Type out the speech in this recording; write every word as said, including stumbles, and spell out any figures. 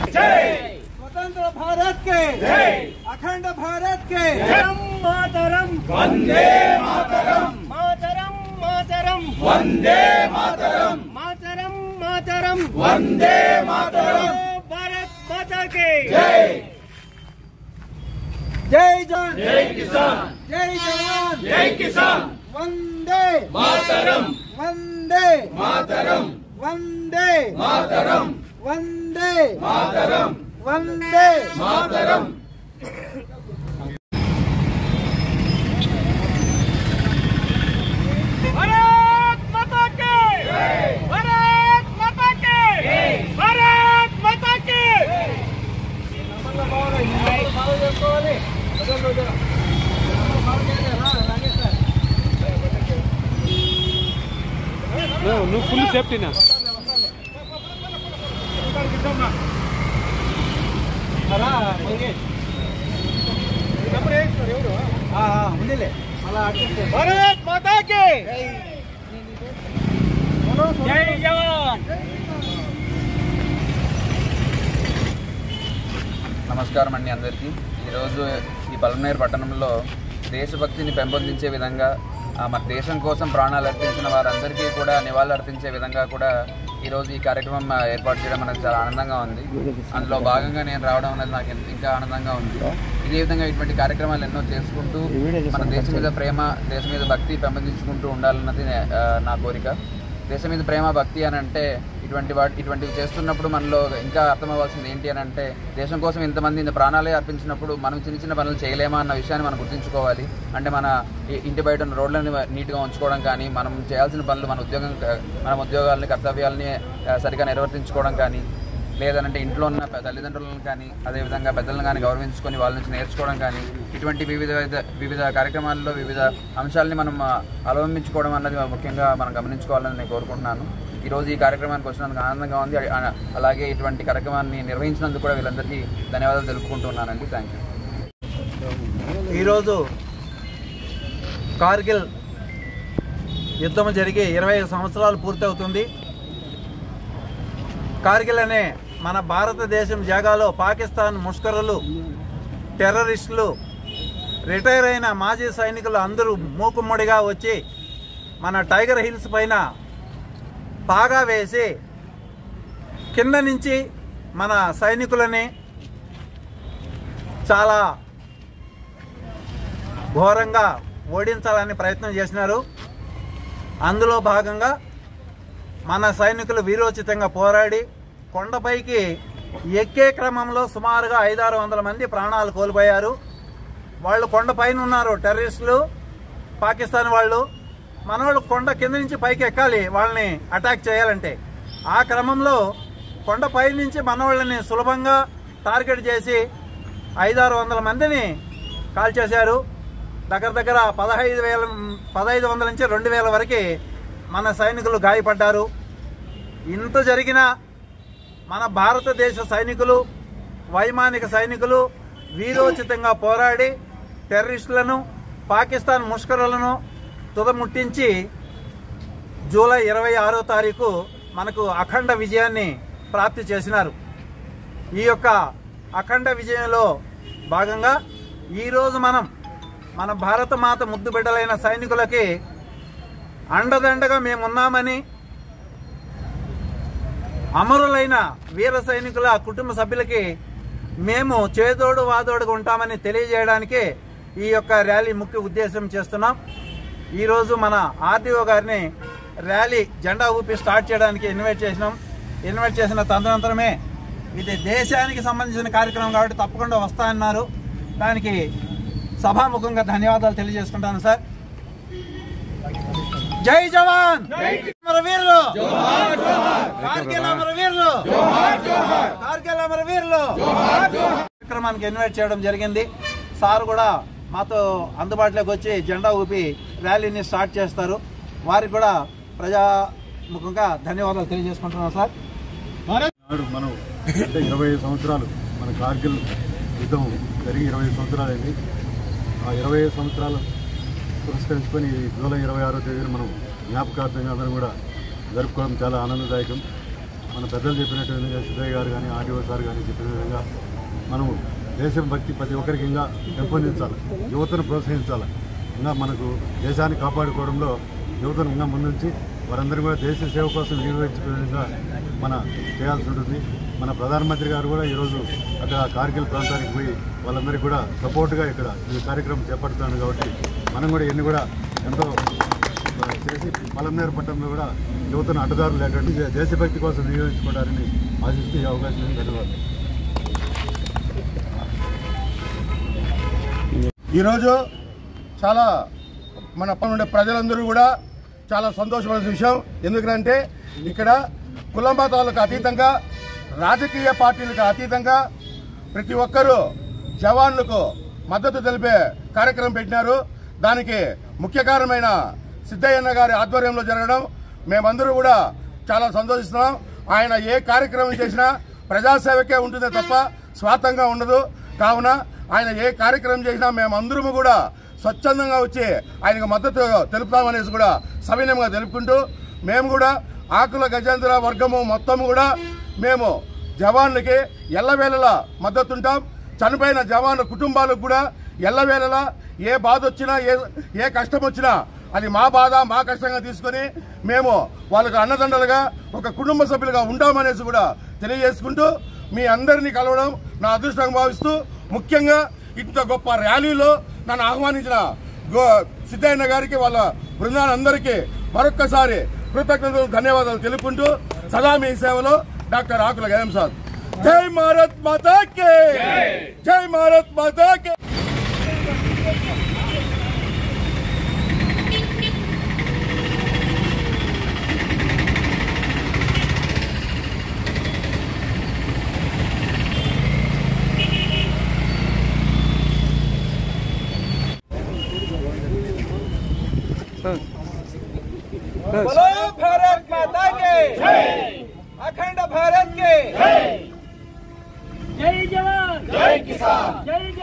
स्वतंत्र भारत के, अखंड भारत के, मातरम वंदे मातरम, मातरम मातरम वंदे मातरम, मातरम मातरम वंदे मातरम। भारत माता के जय। जय जवान, जय किसान, जय जवान, जय किसान। वंदे मातरम, वंदे मातरम, वंदे मातरम, वंदे मातरम, वंदे मातरम। भारत माता के, भारत माता के, भारत माता के। నువ్వు ఫుల్ సేఫ్టీనా भारत माता के जय जवान। నమస్కారం అండి అందరికీ। ఈరోజు ఈ పలమనేరు పట్టణంలో దేశభక్తిని పెంపొందించే విధంగా మన దేశం కోసం ప్రాణాలు అర్పించిన వారందరికీ కూడా నివాళులు అర్పించే విధంగా కూడా ఈరోజు ఈ కార్యక్రమం ఏర్పాటు చేయడం అనేది చాలా ఆనందంగా ఉంది। అందులో భాగంగా నేను రావడం అనేది నాకు ఇంకా ఆనందంగా ఉంది। ఇదే విధంగా ఇటువంటి కార్యక్రమాలు ఎన్నో చేసుకుంటూ మన దేశం మీద ప్రేమ, దేశం మీద భక్తి పెంపొందించుకుంటూ ఉండాలన్నది నా కోరిక। దేశం మీద ప్రేమ, భక్తి అని అంటే ఇటువంటి వాటి ఇటువంటివి చేస్తున్నప్పుడు మనలో ఇంకా అర్థమవ్వాల్సింది ఏంటి అని అంటే, దేశం కోసం ఇంతమంది ఇంత ప్రాణాలే అర్పించినప్పుడు మనం చిన్న చిన్న పనులు చేయలేమా అన్న విషయాన్ని మనం గుర్తుంచుకోవాలి। అంటే మన ఇంటి బయట ఉన్న రోడ్లని నీట్గా ఉంచుకోవడం కానీ, మనం చేయాల్సిన పనులు మన ఉద్యోగం మన ఉద్యోగాలని కర్తవ్యాలని సరిగా నిర్వర్తించుకోవడం కానీ, లేదంటే ఇంట్లో ఉన్న తల్లిదండ్రులను కానీ అదేవిధంగా పెద్దలను కానీ గౌరవించుకొని వాళ్ళ నుంచి నేర్చుకోవడం కానీ, ఇటువంటి వివిధ వివిధ కార్యక్రమాల్లో వివిధ అంశాలని మనం అవలంబించుకోవడం అన్నది ముఖ్యంగా మనం గమనించుకోవాలని నేను కోరుకుంటున్నాను। ఈరోజు ఈ కార్యక్రమానికి వచ్చినందుకు ఆనందంగా ఉంది। అలాగే ఇటువంటి కార్యక్రమాన్ని నిర్వహించినందుకు కూడా వీళ్ళందరికీ ధన్యవాదాలు తెలుపుకుంటున్నానండి। Thank you. ఈరోజు కార్గిల్ యుద్ధం జరిగి ఇరవై సంవత్సరాలు పూర్తవుతుంది। కార్గిల్ అనే మన భారతదేశం జాగాలో పాకిస్తాన్ ముష్కరులు, టెర్రరిస్టులు, రిటైర్ అయిన మాజీ సైనికులు అందరూ మూకుమ్మడిగా వచ్చి మన టైగర్ హిల్స్ పైన పాగా వేసి కింద నుంచి మన సైనికులని చాలా ఘోరంగా ఓడించాలని ప్రయత్నం చేసినారు। అందులో భాగంగా మన సైనికులు వీరోచితంగా పోరాడి కొండపైకి ఎక్కే క్రమంలో సుమారుగా ఐదారు వందల మంది ప్రాణాలు కోల్పోయారు। వాళ్ళు కొండపైన ఉన్నారు, టెర్రరిస్టులు, పాకిస్తాన్ వాళ్ళు। మనవాళ్ళు కొండ కింద నుంచి పైకి ఎక్కాలి వాళ్ళని అటాక్ చేయాలంటే। ఆ క్రమంలో కొండపై నుంచి మనవాళ్ళని సులభంగా టార్గెట్ చేసి ఐదారు వందల మందిని కాల్చేశారు। దగ్గర దగ్గర పదహైదు వేల పదహైదు వందల నుంచి రెండు వేల వరకు మన సైనికులు గాయపడ్డారు। ఇంత జరిగిన మన భారతదేశ సైనికులు, వైమానిక సైనికులు వీరోచితంగా పోరాడి టెర్రరిస్టులను, పాకిస్తాన్ ముష్కరులను తుదముట్టించి జూలై ఇరవై ఆరో తారీఖు మనకు అఖండ విజయాన్ని ప్రాప్తి చేసినారు। ఈ యొక్క అఖండ విజయంలో భాగంగా ఈరోజు మనం మన భారత మాత ముద్దు బిడ్డలైన సైనికులకి అండదండగా మేమున్నామని, అమరులైన వీర సైనికుల కుటుంబ సభ్యులకి మేము చేదోడు వాదోడుగా ఉంటామని తెలియజేయడానికి ఈ యొక్క ర్యాలీ ముఖ్య ఉద్దేశం చేస్తున్నాం। ఈరోజు మన ఆర్డీఓ గారిని ర్యాలీ జెండా ఊపి స్టార్ట్ చేయడానికి ఇన్వైట్ చేసినాం। ఇన్వైట్ చేసిన తదనంతరమే ఇది దేశానికి సంబంధించిన కార్యక్రమం కాబట్టి తప్పకుండా వస్తా అన్నారు। దానికి సభాముఖంగా ధన్యవాదాలు తెలియజేసుకుంటాను సార్। జై జవాన్, అమర వీరులు, కార్గిల్ అమర వీరులు, కార్గిల్ అమర వీరులు కార్యక్రమానికి ఇన్వైట్ చేయడం జరిగింది। సార్ కూడా మాతో అందుబాటులోకి వచ్చి జెండా ఊపి ర్యాలీని స్టార్ట్ చేస్తారు। వారికి కూడా ప్రజాముఖంగా ధన్యవాదాలు తెలియజేసుకుంటున్నాం సార్। మనం అంటే ఇరవై సంవత్సరాలు మన కార్గిల్ యుద్ధం జరిగి ఇరవై సంవత్సరాలు అయింది। ఆ ఇరవై సంవత్సరాలు పురస్కరించుకొని జూలై ఇరవై ఆరో తేదీన మనం జ్ఞాపకార్థంగా అందరం కూడా జరుపుకోవడం చాలా ఆనందదాయకం। మన పెద్దలు చెప్పినట్టు విధంగా సిద్ధయ్య గారు కానీ ఆర్డీఓ సార్ కానీ చెప్పిన విధంగా మనము దేశభక్తి ప్రతి ఒక్కరికి ఇంకా పెంపొందించాలి, యువతను ప్రోత్సహించాలి. ఇంకా మనకు దేశాన్ని కాపాడుకోవడంలో యువతను ఇంకా ముందుంచి వారందరూ కూడా దేశ సేవ కోసం నిర్వహించే విధంగా మన చేయాల్సి ఉంటుంది. మన ప్రధానమంత్రి గారు కూడా ఈరోజు అక్కడ కార్గిల్ ప్రాంతానికి పోయి వాళ్ళందరికీ కూడా సపోర్ట్గా ఇక్కడ ఈ కార్యక్రమం చేపడుతున్నాడు. కాబట్టి మనం కూడా ఎన్ని కూడా ఎంతో చేసి పలమనేరు పట్టణంలో కూడా యువతను అడ్డదారులు లేకుండా దేశభక్తి కోసం వినియోగించుకోవడాన్ని ఆశిస్తూ ఈ అవకాశం ధన్యవాదాలు. ఈరోజు చాలా మన ఉండే ప్రజలందరూ కూడా చాలా సంతోషమైన విషయం. ఎందుకంటే ఇక్కడ కుల మతాలకు అతీతంగా, రాజకీయ పార్టీలకు అతీతంగా ప్రతి ఒక్కరూ జవాన్లకు మద్దతు తెలిపే కార్యక్రమం పెట్టినారు. దానికి ముఖ్య కారణమైన సిద్ధయ్యన్న గారి ఆధ్వర్యంలో జరగడం మేమందరూ కూడా చాలా సంతోషిస్తున్నాం. ఆయన ఏ కార్యక్రమం చేసినా ప్రజాసేవకే ఉంటుందే తప్ప స్వార్థంగా ఉండదు. కావున ఆయన ఏ కార్యక్రమం చేసినా మేమందరము కూడా స్వచ్ఛందంగా వచ్చి ఆయనకు మద్దతు తెలుపుతామనేసి కూడా సవినయంగా తెలుపుకుంటూ, మేము కూడా ఆకుల గజేంద్ర వర్గము మొత్తం కూడా మేము జవాన్లకి ఎల్లవేళలా మద్దతు ఉంటాం. చనిపోయిన జవాన్ల కుటుంబాలకు కూడా ఎల్లవేళలా ఏ బాధ వచ్చినా ఏ ఏ కష్టం వచ్చినా అది మా బాధ మా కష్టంగా తీసుకొని మేము వాళ్ళకు అన్నదండలుగా ఒక కుటుంబ సభ్యులుగా ఉంటామనేసి కూడా తెలియజేసుకుంటూ, మీ అందరినీ కలవడం నా అదృష్టంగా భావిస్తూ, ముఖ్యంగా ఇంత గొప్ప ర్యాలీలో నన్ను ఆహ్వానించిన సిద్ధయ్యన్న గారికి వాళ్ళ బృందాలందరికీ మరొక్కసారి కృతజ్ఞతలు ధన్యవాదాలు తెలుపుకుంటూ, సదా మీ సేవలో డాక్టర్ ఆకుల గయం సార్. జై భారత్ మాతా కే, జై భారత్ మాతా కే. बोलो भारत माता के जय, अखंड भारत के जय, जय जवान जय किसान जय